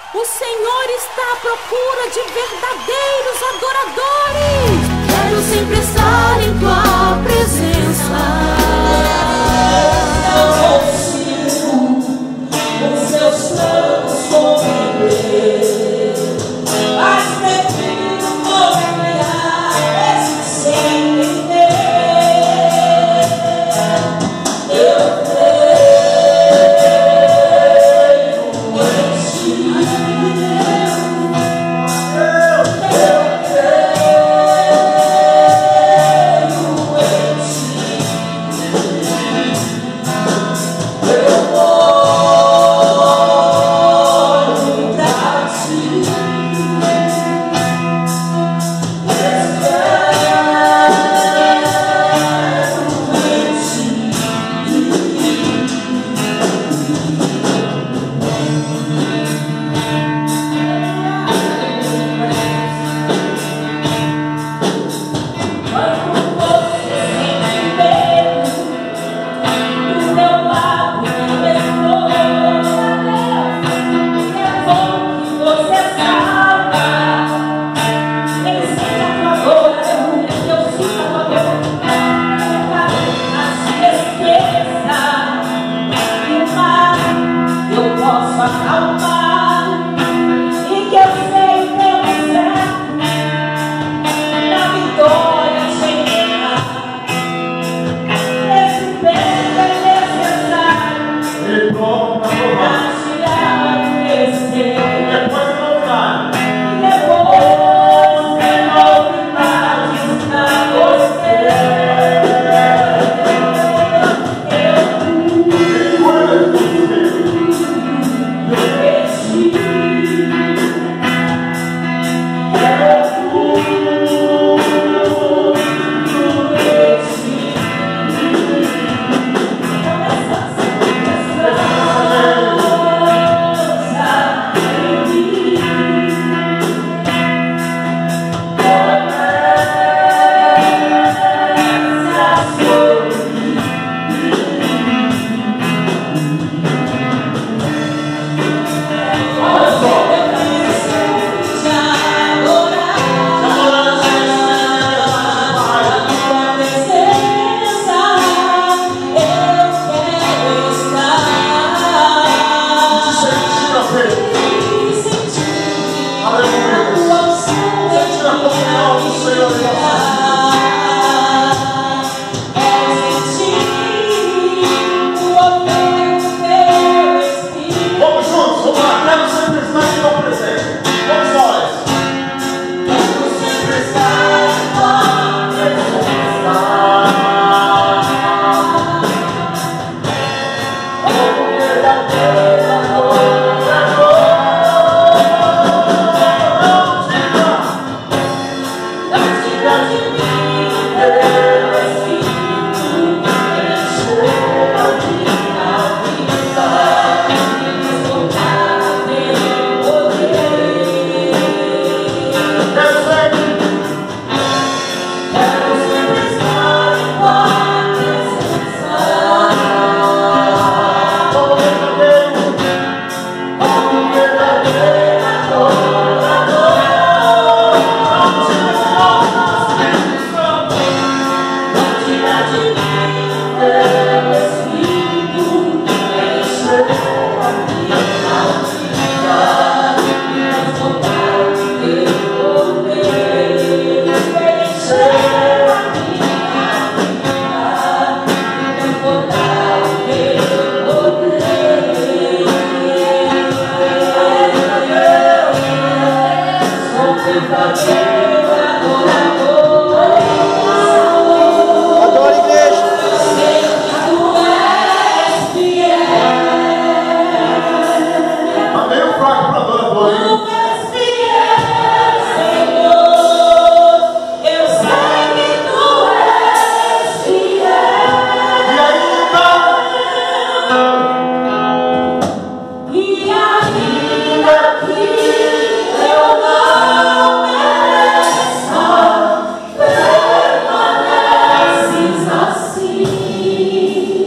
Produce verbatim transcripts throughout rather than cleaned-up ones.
O Senhor está à procura de verdadeiros adoradores. Quero sempre estar em tua presença. Não consigo os seus planos compreender, mas prefiro confiar esse sem entender. Eu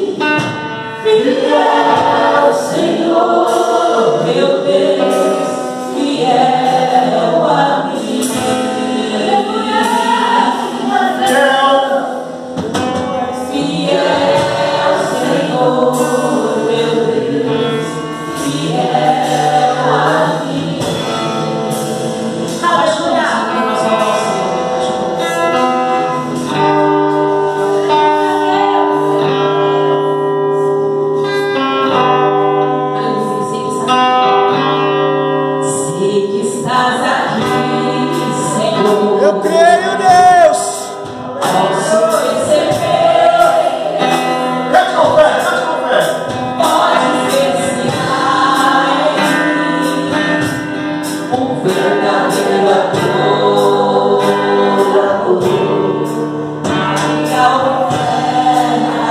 Fiel Senhor, meu Deus. Eu creio, Deus. Cante com fé, cante com fé. Pode ser sinais, um verdadeiro adorador. Minha oferta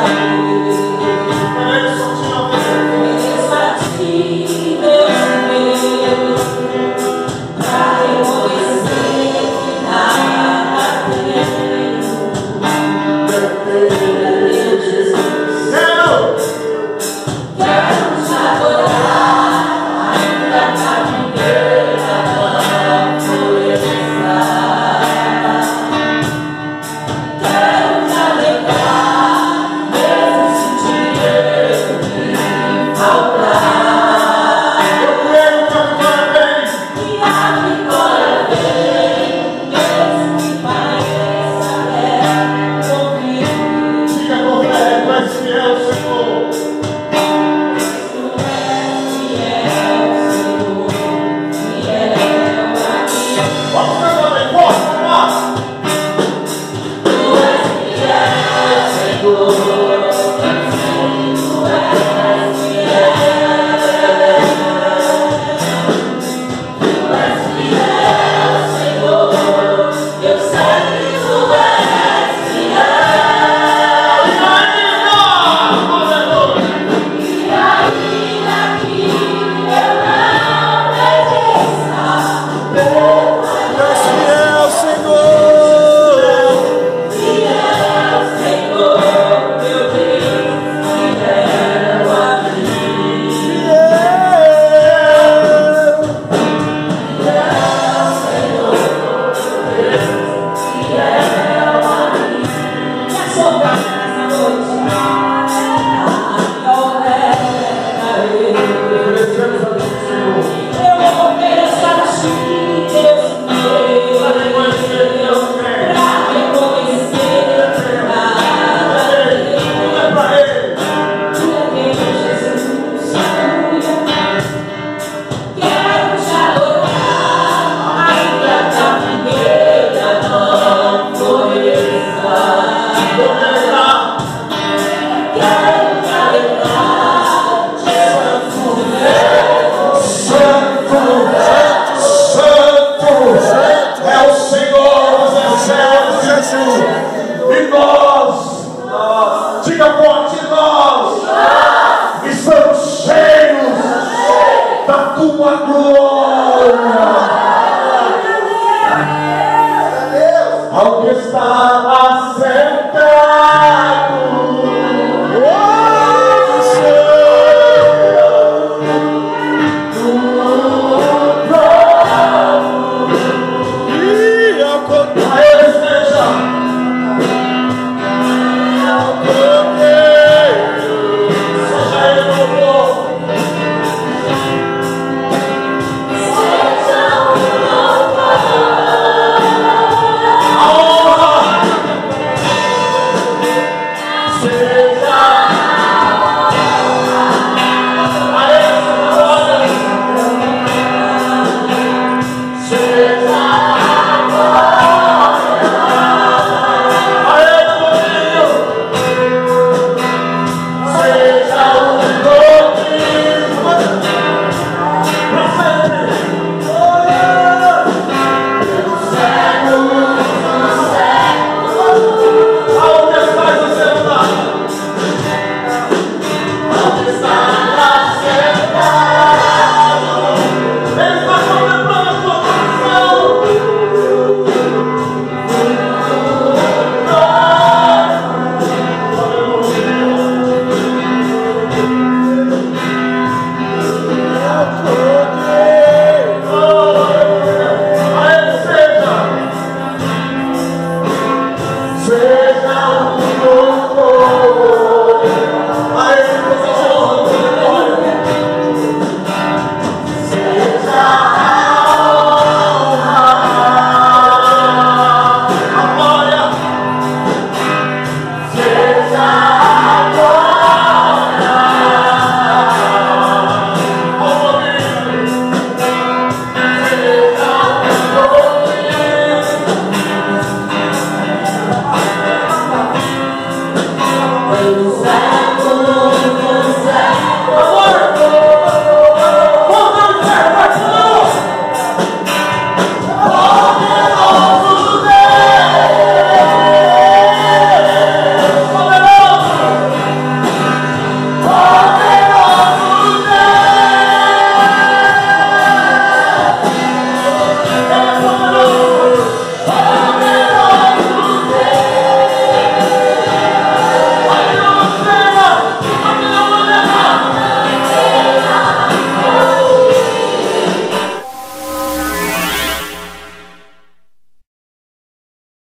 mesmo a ti, Deus meu, pra reconhecer que nada tenho. Meu Jesus, quero te adorar, ainda na primeira natureza. Quero te alegrar, mesmo se dinheiro me faltar. Eu creio que a vitória vem. E a vitória vem, mesmo que pareça até comigo. Diga com fé, tu és fiel, Senhor. Tu és fiel, Senhor, fiel a mim. Vamos cantar bem forte, vamos lá. Tu és fiel, Senhor, tu és fiel. Tu és fiel, Senhor, eu sei que tu és fiel. Aleluia. E ainda que eu não mereça, Tu és fiel, Senhor. fiel, Senhor, meu Deus, fiel a mim. Fiel, Senhor, fiel a mim. Quer soltar nessa noite? Oferecemos a Deus, Senhor. Eu ofereço a ti, Deus meu, Para reconhecer que Deus vem. pra reconhecer que nada Tudo é para Ele. tu é meu Jesus, aleluia. Quero te adorar, ainda que a primeira não floresça. Vou me alegrar. Quero te alegrar, Santo, Santo, Santo é o Senhor dos exércitos. Jesus. E nós, diga forte, nós estamos cheios da tua glória.